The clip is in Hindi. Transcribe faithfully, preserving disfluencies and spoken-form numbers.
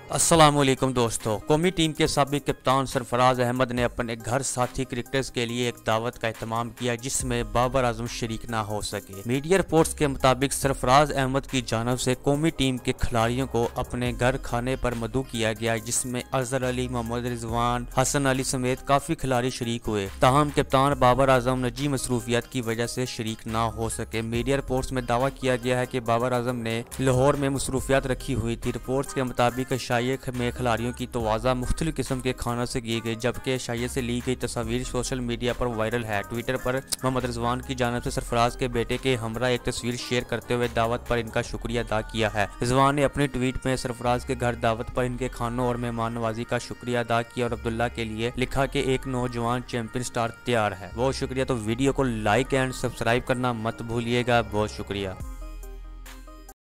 अस्सलामुअलैकुम दोस्तों। कौमी टीम के साबिक कप्तान सरफराज अहमद ने अपने घर साथी क्रिकेटर्स के लिए एक दावत का एहतमाम किया जिसमें बाबर आजम शरीक ना हो सके। मीडिया रिपोर्ट्स के मुताबिक सरफराज अहमद की जानब से कौमी टीम के खिलाड़ियों को अपने घर खाने पर मदऊ किया गया, जिसमें अजहर अली, मोहम्मद रिजवान, हसन अली समेत काफी खिलाड़ी शरीक हुए। ताहम कप्तान बाबर आजम निजी मसरूफियात की वजह से शरीक ना हो सके। मीडिया रिपोर्ट्स में दावा किया गया है कि बाबर आजम ने लाहौर में मसरूफियात रखी हुई थी। रिपोर्ट्स के मुताबिक में खिलाड़ियों की तवाज़ा मुख्तलिफ किस्म के खानों से की गई, जबकि एशिया से ली गई तस्वीर सोशल मीडिया पर वायरल है। ट्विटर पर मोहम्मद रिजवान की जानब से सरफराज के बेटे के हमरा एक तस्वीर शेयर करते हुए दावत पर इनका शुक्रिया अदा किया है। रिजवान ने अपने ट्वीट में सरफराज के घर दावत पर इनके खानों और मेहमान नवाजी का शुक्रिया अदा किया और अब्दुल्ला के लिए लिखा कि एक नौजवान चैंपियन स्टार तैयार है। बहुत शुक्रिया। तो वीडियो को लाइक एंड सब्सक्राइब करना मत भूलिएगा। बहुत शुक्रिया।